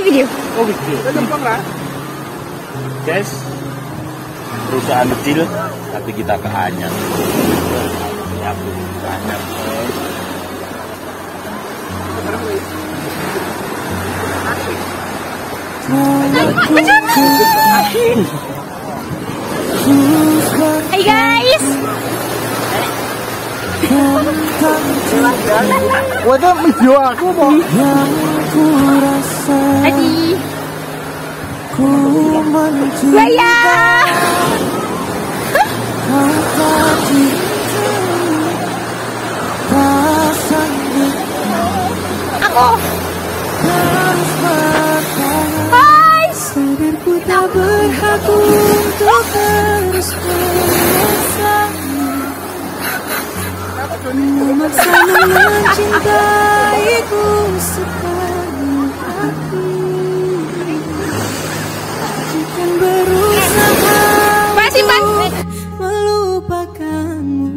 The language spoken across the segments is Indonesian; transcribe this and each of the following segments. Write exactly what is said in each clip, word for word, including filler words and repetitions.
video. Oh video. Guys, perusahaan kecil tapi kita keanyar. Ya, keanyar. Hai guys. Waduh, video aku mau. Adi. Buaya. Aku. Hai. Sadarku tak berhak untuk terus memaksamu, memaksamu mencintaiku sepenuh hati. Bukan berusaha untuk melupakanmu,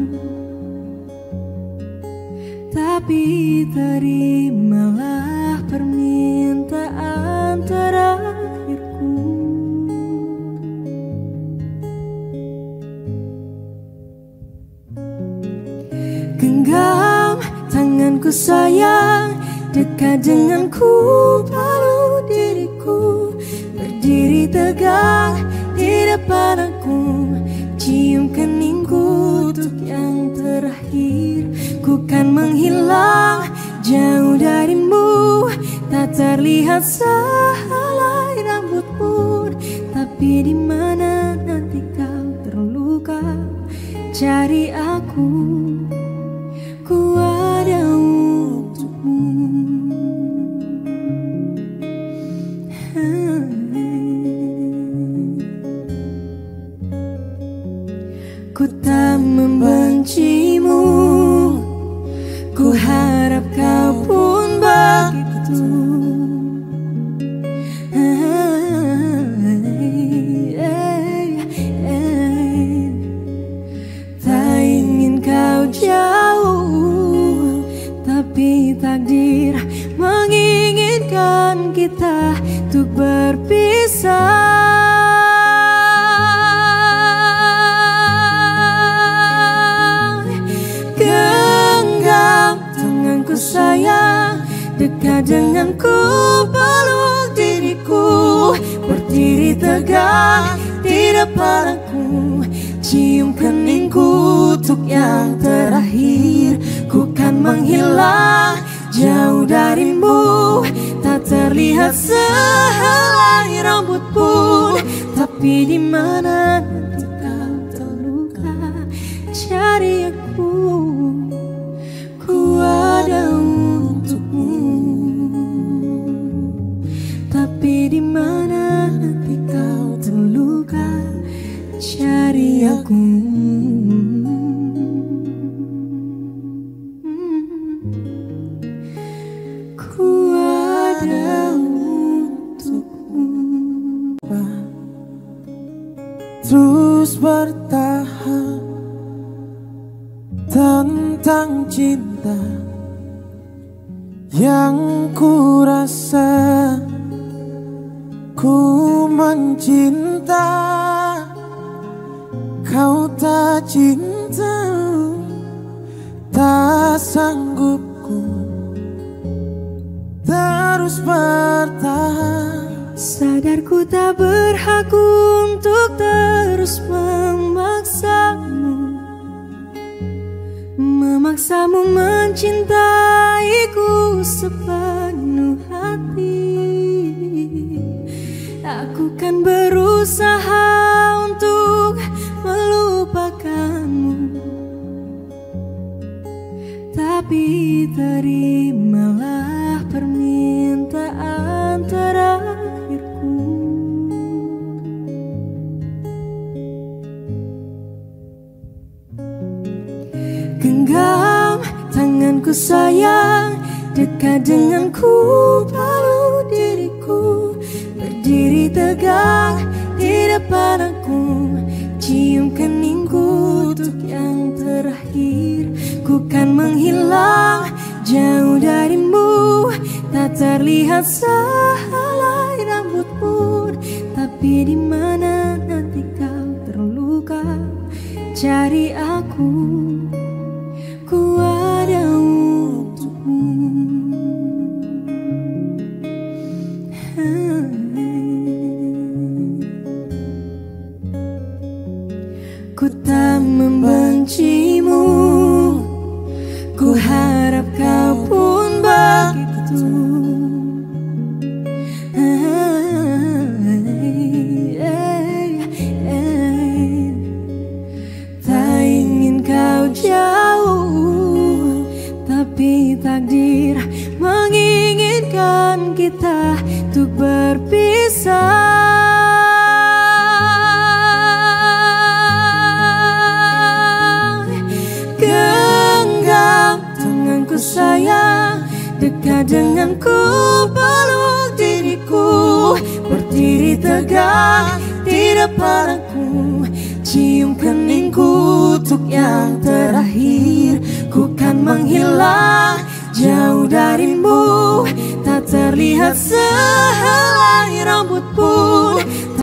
tapi terimalah permintaan terakhirku. Genggam tanganku sayang, dekat denganku, peluk diriku, berdiri tegak di depan aku, cium keningku untuk yang terakhir. Ku kan menghilang jauh darimu, tak terlihat sehelai rambut pun, tapi di mana nanti kau terluka, cari aku. Ku ada untukmu. Ku tak membencimu, ku harap kau pun begitu. Tak ingin kau jauh, tapi takdir menginginkan kita untuk berpisah. Genggam tanganku sayang, dekat denganku, peluk diriku, berdiri tegak di depan aku, cium keningku untuk yang terakhir. Ku kan menghilang jauh darimu, tak terlihat sehelai rambut pun, tapi di mana nanti kau terluka, cari aku. Ku ada untukmu, tapi di mana nanti kau terluka, cari aku. Ku ada untukmu. Terus bertahan tentang cinta yang ku rasa. Ku mencinta, kau tak cinta, tak sanggup ku terus bertahan. Sadarku tak berhak untuk terus memaksamu, memaksamu mencintaiku sepenuh hati. Aku kan berusaha untuk melupakanmu, tapi terimalah permintaan terakhirku. Genggam tanganku sayang, dekat denganku, peluk diriku, berdiri tegak di depan aku, cium keningku untuk yang terakhir. Ku kan menghilang jauh darimu, tak terlihat sehelai cari aku, ku ada untukmu. Ku tak membencimu, ku harap kau pun begitu. Tak ingin kau jauh, tapi takdir menginginkan kita untuk berpisah. Genggam tanganku sayang, dekat denganku, peluk diriku, berdiri tegak di depan aku, cium keningku untuk yang terakhir. Ku kan menghilang jauh darimu, tak terlihat sehelai rambut pun.